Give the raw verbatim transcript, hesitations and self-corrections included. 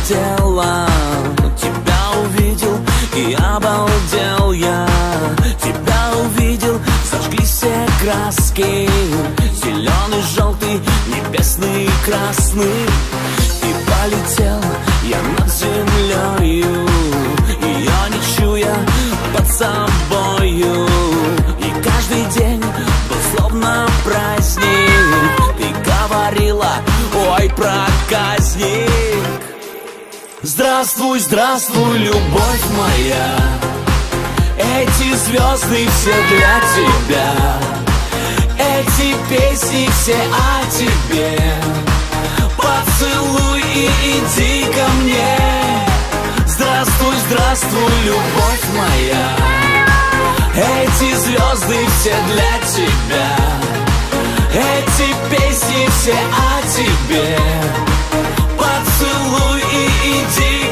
улетела. Тебя увидел и обалдел я. Тебя увидел, зажглись все краски. Зеленый, желтый, небесный, красный. И полетел я над землею, ее не чуя под собою. И каждый день был словно праздник. Ты говорила, ой, проказник. Здравствуй, здравствуй, любовь моя. Эти звезды все для тебя. Эти песни все о тебе. Поцелуй и иди ко мне. Здравствуй, здравствуй, любовь моя. Эти звезды все для тебя. Эти песни все о тебе. Поцелуй и иди